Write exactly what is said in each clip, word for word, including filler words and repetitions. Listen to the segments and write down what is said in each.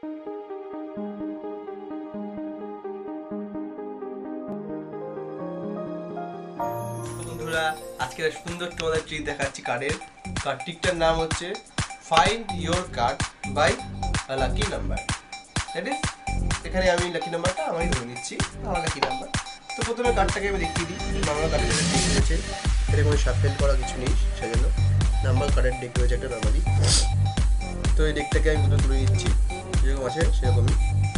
বন্ধুরা আজকে সুন্দর তোমাদের ট্রিক দেখাচ্ছি কার্ডের। কার্ড ট্রিকটার নাম হচ্ছে find your card by a lucky number. That is এখানে আমি লাকি নাম্বারটা আমি ধরে নিচ্ছি, আমার লাকি নাম্বার। তো প্রথমে কার্ডটাকে আমি দেখিয়ে দিই। নর্মাল কার্ডের যেটা ডেক রয়েছে এটা কোনো শাফেল করা কিছু নেই, সেজন্য নাম্বার কার্ডের ডেক রয়েছে একটা নর্মালি। তো এই ডেকটাকে আমি প্রথমে তুলে নিচ্ছি, যেরকম আছে সেরকমই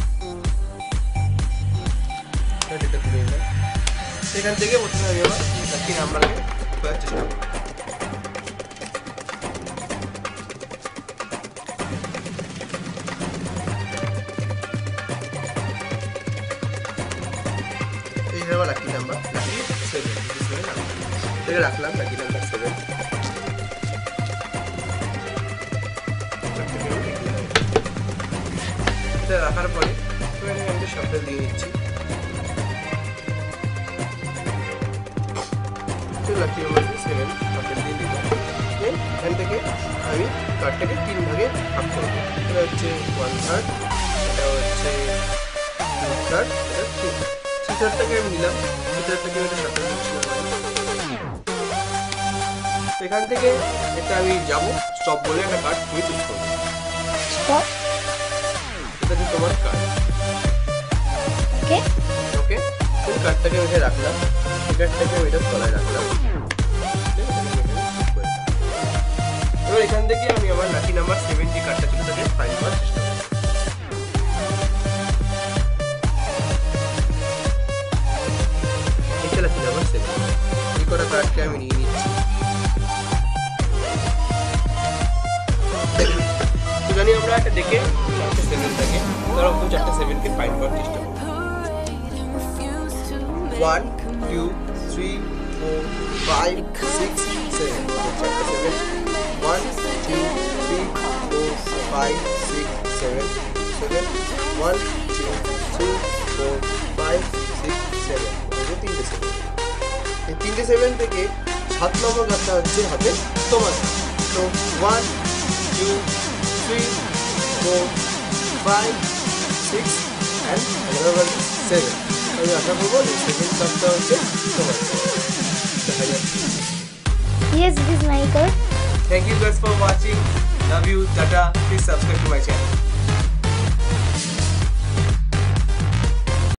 ডেকটা তুলে নিলাম। সেখান থেকে প্রথমে আমি আমার লাকি নাম্বারকে খোঁজার চেষ্টা করি। এই হলো লাকি নাম্বার, লাকি সেভেন। এটাকে রাখলাম লাকি নাম্বার সেভেন। এটা রাখার পরে আমি শাফেল দিয়ে নিচ্ছি। লাকি নাম্বার সেভেন শাফেল দিয়ে দিলাম। এখান থেকে আমি কার্ডটাকে তিন ভাগে ভাগ করবো। এটা হচ্ছে ওয়ান থার্ড, এটা হচ্ছে টু থার্ড, এটা থ্রি থার্ড। থ্রি থার্ডটাকে আমি নিলাম, থ্রি থার্ডটাকে আমি শাফেল দিচ্ছি। এখান থেকে এটা আমি যাবো স্টপ বলে একটা কার্ড তুমি চুজ করবো। স্টপ, এটা হচ্ছে তোমার কার্ড। ওকে ওকে এই কার্ডটাকে আমি রাখলাম, এই কার্ডটাকে আমি এটা তলায় রাখলাম। এবার এখান থেকে আমি আমার লাকি নাম্বার সেভেন যে কার্ডটা ছিল তাকে ফাইন্ড করার চেষ্টা করব। এটা লাকি নাম্বার সেভেন। এই কটা কার্ডকে আমি নিয়ে নিচ্ছি। তো জানি আমরা একটা দেখে চারটে সেভেন থাকে, ধরো তুমি চারটে সেভেনকে ফাইন্ড করার চেষ্টা করো। One two three four five six seven, চারটে seven. One two three four five six seven seven. One two three four five six seven, তিনটে সেভেন। এই তিনটে সেভেন থেকে সাত নম্বর কার্ডটা হচ্ছে হবে তোমার। তো one two three four five six and seven. আমি আশা করবো এই সেকেন্ড কার্ডটা হচ্ছে তোমার। দেখা যাচ্ছে। Yes, it is my card. Thank you guys for watching. Love you. Tata. Please subscribe to my channel.